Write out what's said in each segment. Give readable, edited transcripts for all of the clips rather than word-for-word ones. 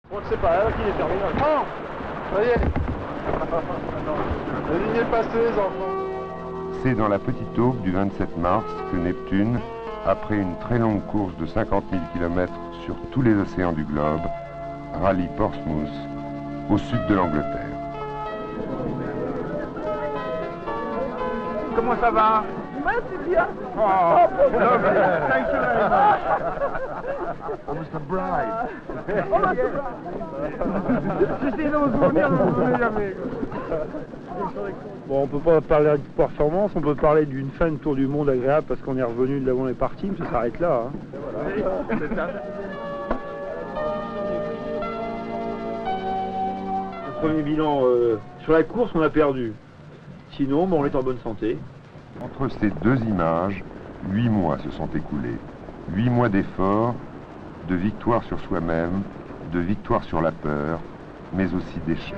On ne sait pas, là qu'il est terminé. Non, ça y est. La ligne est passée, les enfants. C'est dans la petite aube du 27 mars que Neptune, après une très longue course de 50 000 km sur tous les océans du globe, rallie Portsmouth, au sud de l'Angleterre. Comment ça va? C'est bien. Oh, lovely. Thank you very much. Oh, Mr. Bride. Oh, Mr. Bride. Bon, on peut pas parler de performance, on peut parler d'une fin de tour du monde agréable parce qu'on est revenu de là où on est parti, mais ça s'arrête là. Hein. Le premier bilan sur la course, on a perdu. Sinon, bon, on est en bonne santé. Entre ces deux images, 8 mois se sont écoulés. 8 mois d'efforts, de victoire sur soi-même, de victoire sur la peur, mais aussi d'échecs.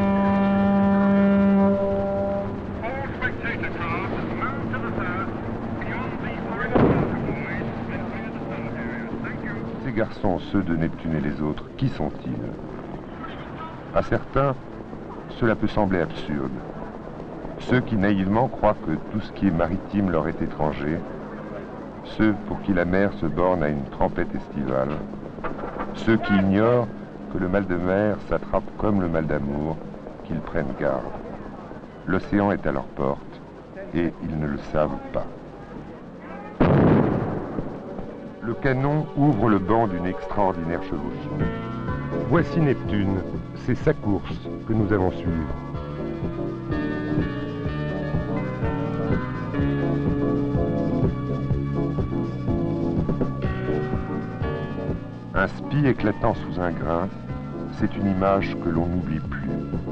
Ces garçons, ceux de Neptune et les autres, qui sont-ils? À certains, cela peut sembler absurde. Ceux qui naïvement croient que tout ce qui est maritime leur est étranger, ceux pour qui la mer se borne à une trempette estivale, ceux qui ignorent que le mal de mer s'attrape comme le mal d'amour, qu'ils prennent garde. L'océan est à leur porte et ils ne le savent pas. Le canon ouvre le banc d'une extraordinaire chevauchée. Voici Neptune, c'est sa course que nous allons suivre. Un spi éclatant sous un grain, c'est une image que l'on n'oublie plus.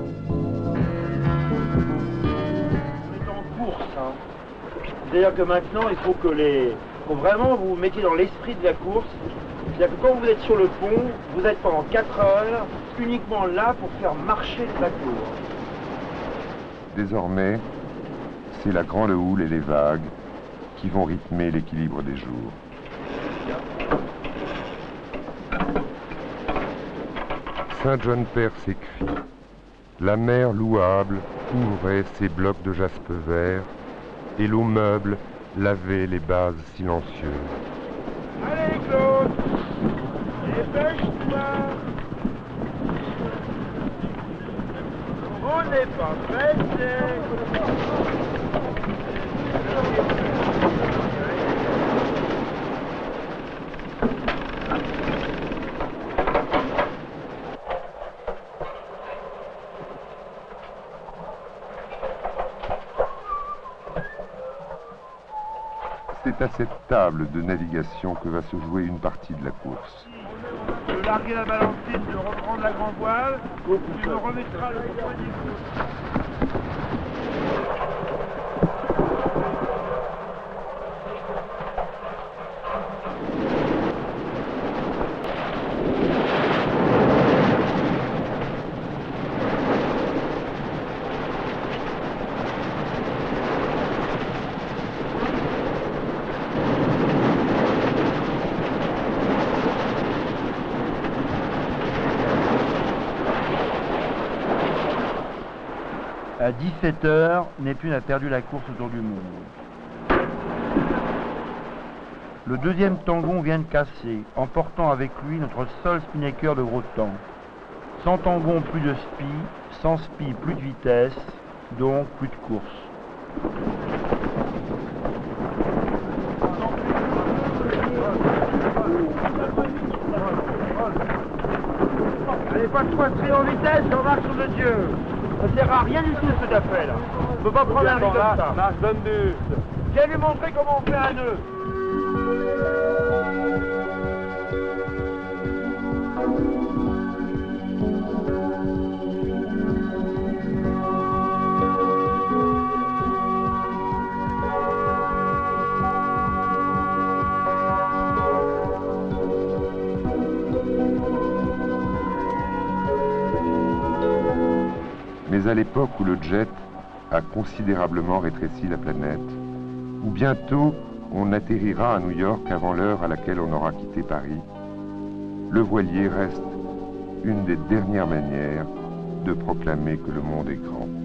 On est en course, hein. C'est-à-dire que maintenant, il faut faut vraiment vous vous mettiez dans l'esprit de la course. C'est-à-dire que quand vous êtes sur le pont, vous êtes pendant 4 heures uniquement là pour faire marcher le bateau. Désormais, c'est la grande houle et les vagues qui vont rythmer l'équilibre des jours. Saint John Père s'écrie. La mer louable ouvrait ses blocs de jaspe vert et l'eau meuble lavait les bases silencieuses. Allez Claude, dépêche-toi. On n'est pas pressé. C'est à cette table de navigation que va se jouer une partie de la course. De larguer la balancine, de reprendre la grand voile, tu me remettras le poignet gauche. À 17 h, Neptune a perdu la course autour du monde. Le deuxième tangon vient de casser, emportant avec lui notre seul spinnaker de gros temps. Sans tangon, plus de spi, sans spi, plus de vitesse, donc plus de course. Allez, pas trop très en vitesse, on marche sur le Dieu. Ça sert à rien du tout ce d'appel là. On peut pas prendre un riz comme ça. Marche donne du. Viens lui montrer comment on fait un nœud. Mais à l'époque où le jet a considérablement rétréci la planète, où bientôt on atterrira à New York avant l'heure à laquelle on aura quitté Paris, le voilier reste une des dernières manières de proclamer que le monde est grand.